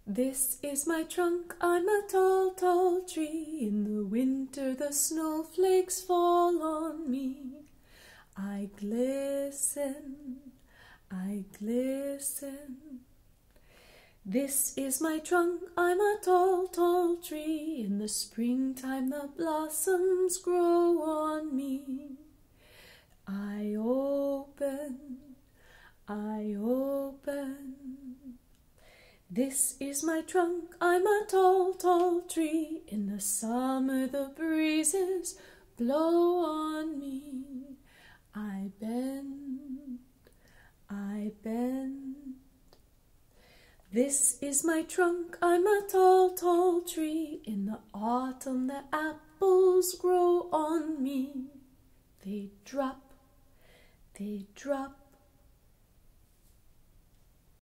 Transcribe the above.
This is my trunk, I'm a tall, tall tree. In the winter the snowflakes fall on me. I glisten, I glisten. This is my trunk, I'm a tall, tall tree. In the springtime the blossoms grow on me. I open, I open. This is my trunk, I'm a tall, tall tree. In the summer the breezes blow on me. I bend, I bend. This is my trunk, I'm a tall, tall tree. In the autumn the apples grow on me. They drop, they drop.